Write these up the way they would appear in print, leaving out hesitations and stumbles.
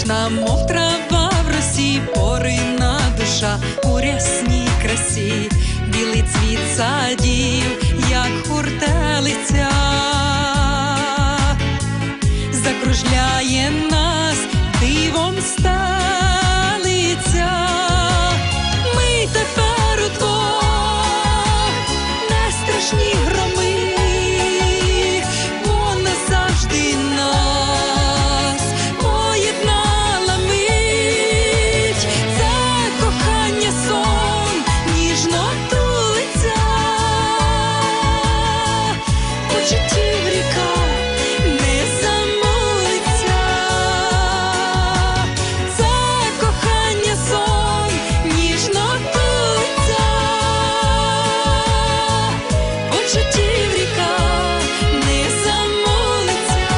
ніжна, мов трава в росі, порина душа у рясній красі, білий цвіт садів, як хуртелиця, закружляє нас дивом сталиця. Ми тепер удвох, не страшні громи, бо назавжди нас поєднала мить. Це кохання сон ніжно тулиться, почуттів ріка не замулиться. Це кохання сон ніжно тулиться, почуттів ріка не замулиться.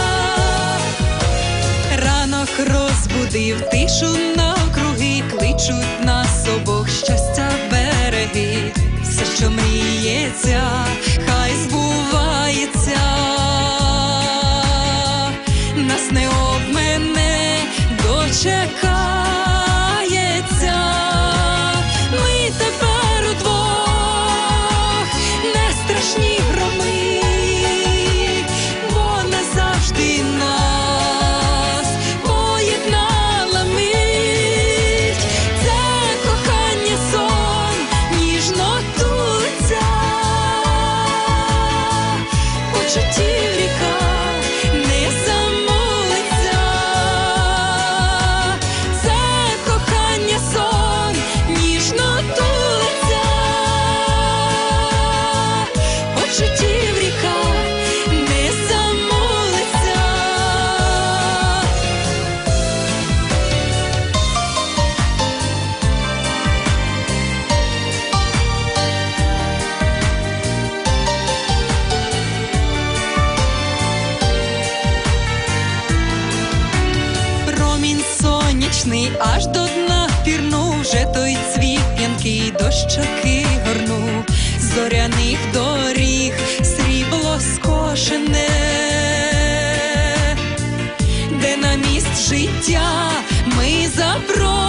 Ранок розбудив тишу навкруги, кличуть нас обох щастя береги. Все, що мріється, хай збувається, нас не обмене, дочекається. Ми тепер удвох, не страшні громи, бо назавжди нас поєднала мить. Це кохання сон ніжно тулиться, почуттів ріка не замулиться. Це кохання сон ніжно тулиться, почуттів ріка не замулиться. Промінь сонячний аж до дна пірнув, вже той цвіт п'янкий до щоки горнув. З зоряних доріг срібло скошене, де на місць життя ми забросили.